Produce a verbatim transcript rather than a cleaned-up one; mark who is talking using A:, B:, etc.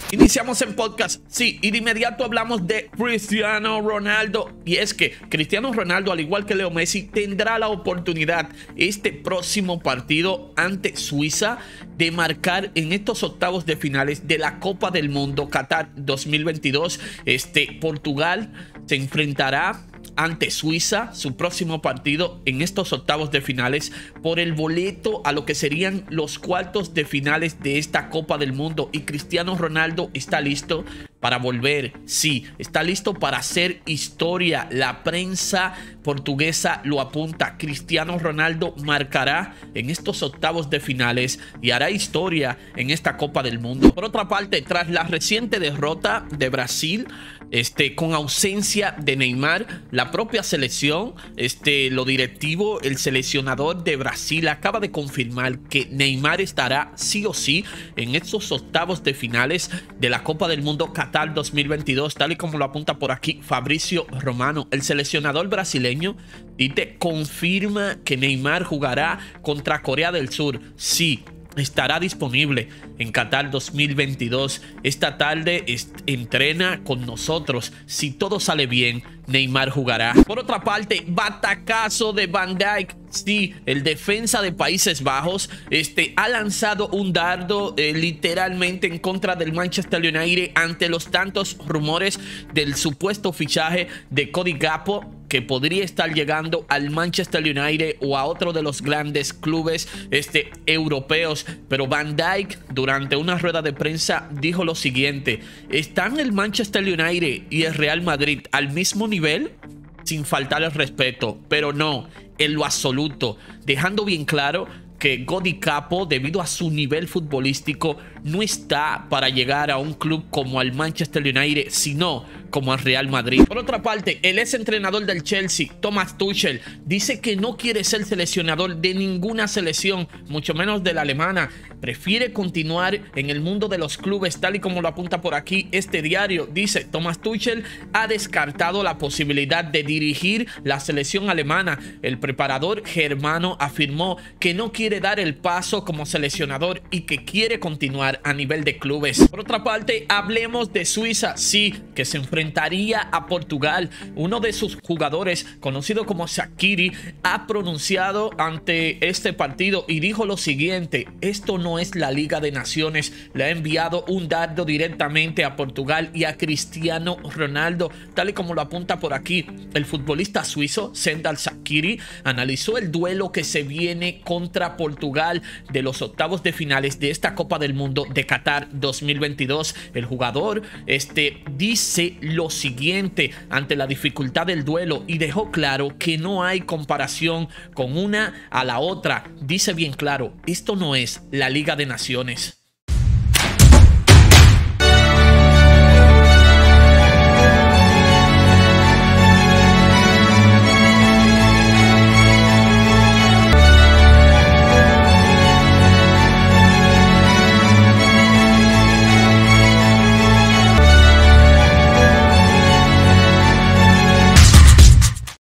A: Iniciamos en podcast, sí, y de inmediato hablamos de Cristiano Ronaldo. Y es que Cristiano Ronaldo, al igual que Leo Messi, tendrá la oportunidad este próximo partido ante Suiza de marcar en estos octavos de finales de la Copa del Mundo Qatar dos mil veintidós. Este Portugal se enfrentará ante Suiza, su próximo partido en estos octavos de finales, por el boleto a lo que serían los cuartos de finales de esta Copa del Mundo. Y Cristiano Ronaldo está listo para volver, sí, está listo para hacer historia. La prensa portuguesa lo apunta. Cristiano Ronaldo marcará en estos octavos de finales y hará historia en esta Copa del Mundo. Por otra parte, tras la reciente derrota de Brasil, este, con ausencia de Neymar, la propia selección, este, lo directivo, el seleccionador de Brasil acaba de confirmar que Neymar estará sí o sí en estos octavos de finales de la Copa del Mundo Qatar dos mil veintidós, tal y como lo apunta por aquí Fabrizio Romano. El seleccionador brasileño dice, confirma que Neymar jugará contra Corea del Sur. Sí, estará disponible en Qatar dos mil veintidós. Esta tarde entrena con nosotros. Si todo sale bien, Neymar jugará. Por otra parte, batacazo de Van Dijk. Sí, el defensa de Países Bajos este, ha lanzado un dardo eh, literalmente en contra del Manchester United ante los tantos rumores del supuesto fichaje de Cody Gakpo, que podría estar llegando al Manchester United o a otro de los grandes clubes este, europeos. Pero Van Dijk, durante una rueda de prensa, dijo lo siguiente: ¿están el Manchester United y el Real Madrid al mismo nivel? Sin faltar el respeto, pero no en lo absoluto, dejando bien claro que Cody Gakpo, debido a su nivel futbolístico, no está para llegar a un club como el Manchester United, sino como al Real Madrid. Por otra parte, el ex entrenador del Chelsea, Thomas Tuchel, dice que no quiere ser seleccionador de ninguna selección, mucho menos de la alemana. Prefiere continuar en el mundo de los clubes, tal y como lo apunta por aquí este diario. Dice, Thomas Tuchel ha descartado la posibilidad de dirigir la selección alemana. El preparador germano afirmó que no quiere dar el paso como seleccionador y que quiere continuar a nivel de clubes. Por otra parte, hablemos de Suiza, sí, que se enfrentaría a Portugal. Uno de sus jugadores, conocido como Shaqiri, ha pronunciado ante este partido y dijo lo siguiente: esto no es la Liga de Naciones. Le ha enviado un dardo directamente a Portugal y a Cristiano Ronaldo, tal y como lo apunta por aquí. El futbolista suizo Serdar Shaqiri analizó el duelo que se viene contra Portugal de los octavos de finales de esta Copa del Mundo de Qatar dos mil veintidós. El jugador este, dice lo siguiente ante la dificultad del duelo y dejó claro que no hay comparación con una a la otra. Dice bien claro, esto no es la Liga de Naciones.